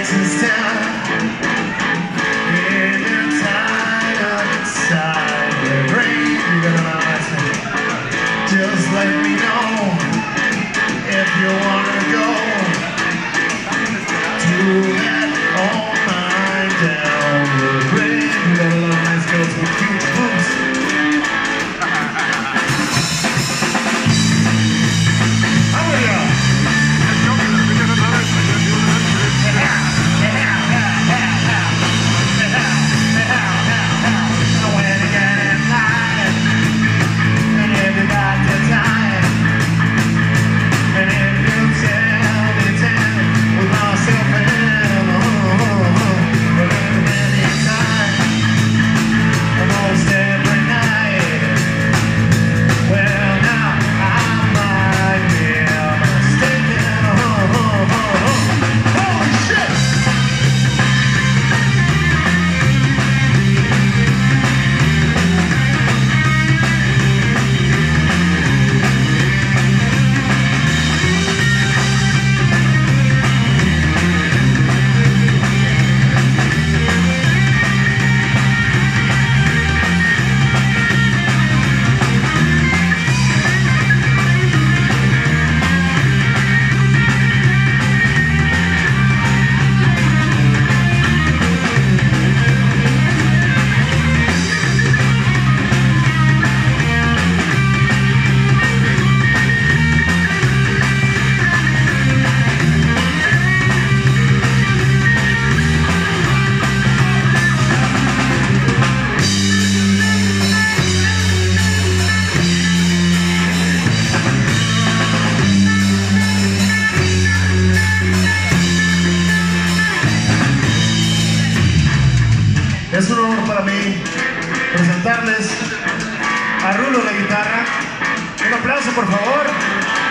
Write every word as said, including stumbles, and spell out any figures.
Texas town. In your tied up inside the brain. You gotta know last name. Just let me know if you wanna go to that all night down the brain. You gotta love nice girls with cute boobs. Es un honor para mí presentarles a Rulo la guitarra. Un aplauso, por favor.